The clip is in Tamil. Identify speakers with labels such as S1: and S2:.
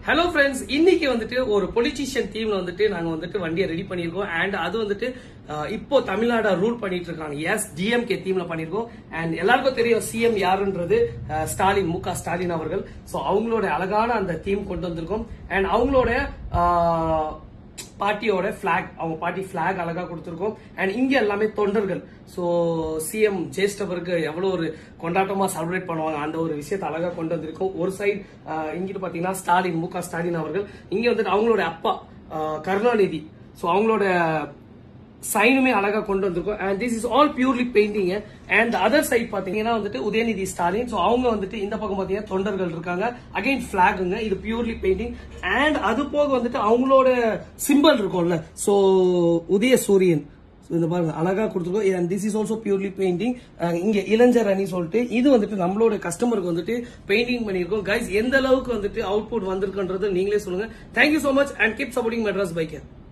S1: Hello friends, இன்னைக்கு வந்துட்டு ஒரு பொலிட்டிஷியன் டீம்ல வந்துட்டு நாங்க வந்துட்டு வண்டியை ரெடி பண்ணிருக்கோம் அண்ட் அது வந்துட்டு இப்போ தமிழ்நாடு ரூல் பண்ணிட்டு இருக்காங்க. எஸ், டிஎம்கே டீம்ல பண்ணிருக்கோம் அண்ட் எல்லாருக்கும் தெரியும் சிஎம் யாருன்றது ஸ்டாலின், மு க ஸ்டாலின் அவர்கள். சோ அவங்களோட அழகான அந்த தீம் கொண்டு வந்திருக்கோம் அண்ட் அவங்களோட பார்ட்டியோட பிளாக், அவங்க பார்ட்டி பிளாக் அழகா கொடுத்திருக்கோம் அண்ட் இங்க எல்லாமே தொண்டர்கள். சோ சிஎம் ஜெயஸ்டபருக்கு எவ்வளவு ஒரு கொண்டாட்டமா செலிப்ரேட் பண்ணுவாங்க அந்த ஒரு விஷயத்தை அழகா கொண்டு வந்திருக்கோம். ஒரு சைடு இங்கிட்டு பாத்தீங்கன்னா ஸ்டாலின், மு க ஸ்டாலின் அவர்கள், இங்க வந்துட்டு அவங்களோட அப்பா கருணாநிதி, சோ அவங்களோட சைனுமே அழகா கொண்டு வந்திருக்கோம் and this is all purely painting. And other side பாத்தீங்கன்னா வந்துட்டு உதயநிதி ஸ்டாலின், சோ அவங்க வந்துட்டு இந்த பக்கம் பாத்தீங்கன்னா தொண்டர்கள் இருக்காங்க. அகைன் பிளாகுங்க, இது பியூர்லி பெயிண்டிங். அண்ட் அது போக வந்துட்டு அவங்களோட சிம்பிள் இருக்கும்ல, சோ உதய சூரியன் இந்த பாருங்க அழகா கொடுத்துருக்கோம். And this is also purely painting. இங்க இளைஞர் அணி சொல்லிட்டு இது வந்துட்டு நம்மளோட கஸ்டமருக்கு வந்துட்டு பெயிண்டிங் பண்ணிருக்கோம். கைஸ், எந்த அளவுக்கு வந்துட்டு அவுட்புட் வந்திருக்குன்றது நீங்களே சொல்லுங்க. Thank you so much and keep supporting Madras biker.